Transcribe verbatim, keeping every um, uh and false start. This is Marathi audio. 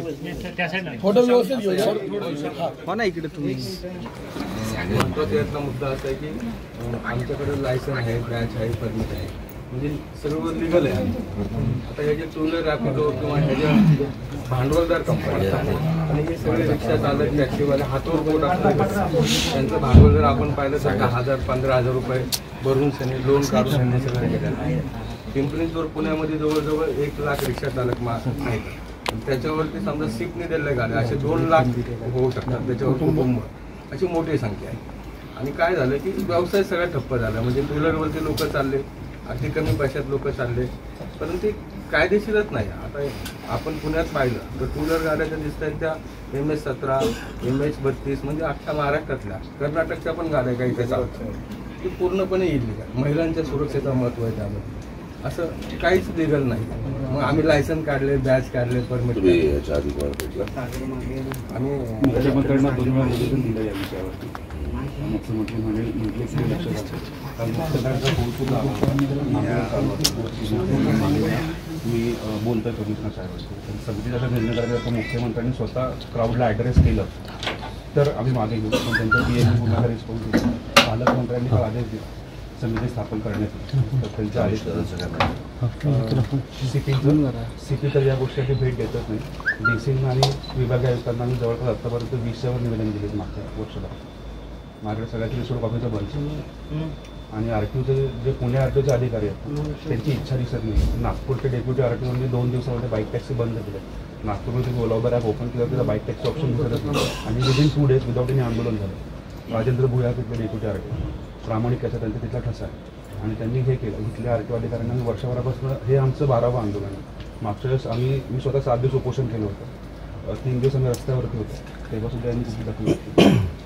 फोटो व्यवस्थित घेऊया हो ना इकडे तुम्ही महत्त्वाचा यातला मुद्दा असा आहे की आमच्याकडे लायसन आहे, बॅच आहे, परमिट आहे, म्हणजे सर्व लिगल आहे. आता हे जे टू व्हीलर रॅपिडो किंवा ह्याच्या भांडवलदार कंपनी आणि हे सगळे रिक्षा चालक टॅक्सीवाले हातवर बोट असतात, त्यांचं भांडवल जर आपण पाहिलं तर दहा हजार पंधरा हजार रुपये भरून त्यांनी लोन काढून त्यांनी सगळं केलेलं आहे. पिंपरी चिंचवड पुण्यामध्ये जवळजवळ एक लाख रिक्षा चालक मा आहेत. त्याच्यावरती समजा सिपने दिलेल्या गाड्या असे दोन लाख होऊ शकतात, त्याच्यावर कुटुंब अशी मोठी संख्या आहे. आणि काय झालं की व्यवसाय सगळा ठप्प झाला, म्हणजे टू व्हीलरवरती लोक चालले, अगदी कमी पैशात लोक चालले, परंतु ते कायदेशीरच नाही. आता आपण पुण्यात पाहिलं तर टू व्हीलर गाड्या ज्या दिसत आहेत त्या एम एच सतरा एम एच बत्तीस म्हणजे अख्ख्या महाराष्ट्रातल्या, कर्नाटकच्या पण गाड्या काही त्या चालतात, ती पूर्णपणे इलिगल. महिलांच्या सुरक्षेचं महत्त्व आहे त्यामध्ये, असं काहीच लिगल नाही. मग आम्ही लायसन काढले, बॅच काढले, परमिट आम्ही मुख्यमंत्र्यांना दोन वेळा निवेदन दिलं या विषयावरती. मुख्यमंत्री म्हणे म्हटले की लक्षात कारण मुख्यमंत्र्यांचा मी बोलतोय कमिशनर साहेबांशी, समितीचा जर निर्णय करायचा मुख्यमंत्र्यांनी स्वतः क्राऊडला ॲड्रेस केलं तर आम्ही मागे घेऊ. पण त्यांचा पी एम पुन्हा रिस्पॉन्स दिला. पालकमंत्र्यांनी काल आदेश दिला समिती स्थापन करण्यात, तर त्यांचा आदेश सीपीचं सीपी तर या गोष्टीसाठी भेट देतच नाही. डी सी आणि विभागीय आयुक्तांना आम्ही जवळपास आत्तापर्यंत वीसच्यावर निवेदन दिले मागच्या वर्षाला. माझ्याकडे सगळ्यात रिसोड कॉपीचं बंच आणि आर टी ओचे जे पुणे आर टी ओचे अधिकारी आहेत त्यांची इच्छा दिसत नाही. नागपूरचे डेप्युटी आर टी ओने दोन दिवसामध्ये बाईक टॅक्सी बंद केले. नागपूरमध्ये ओला उबर ॲप ओपन केलं तर बाईक टॅक्सी ऑप्शन दिसतच नाही. आणि within two days without any आंदोलन झालं. राजेंद्र भुया तिथले डेप्युटी आर टी ओ प्रामाणिक त्याचा त्यांचा तिथला ठसा आहे आणि त्यांनी हे केलं. इथल्या आर टी ओ अधिकाऱ्यांना वर्षभरापासून हे आमचं बारावं आंदोलन आहे. मागच्या वेळेस आम्ही मी स्वतः सात दिवस उपोषण केलं होतं. तीन दिवस आम्ही रस्त्यावरती होतो, तेव्हासुद्धा यांनी कुठली दखल घेतली.